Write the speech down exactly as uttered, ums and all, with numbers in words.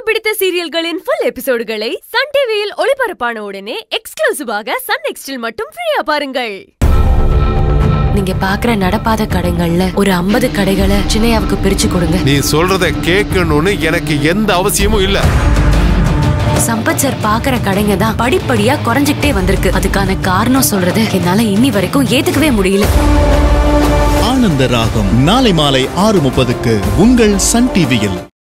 பிடித்த சீரியல்களின் full எபிசோடுகளை Sun டிவியில் ஒளிபரப்பான உடனே எக்ஸ்க்ளூசிவாக சன் நெக்ஸ்டில் மட்டும் ஃப்ரீயா பாருங்கள். நீங்க பாக்குற நடப்பாத கடைகள்ல ஒரு ஐம்பது கடைகளை சின்னையாவுக்கு பிரிச்சு கொடுங்க. நீ சொல்றத கேட்கணும்னு எனக்கு எந்த அவசியமும் இல்ல. சம்பத் சார் பாக்குற கடைங்க தான் படிப்படியா குறைஞ்சிட்டே வந்திருக்கு. அதுக்கான காரணம் சொல்றது என்னால இன்னி வரைக்கும் ஏத்துக்கவே முடியல. ஆனந்த ராகம் நாளை மாலை ஆறு முப்பதுக்கு உங்கள் சன் டிவியில்.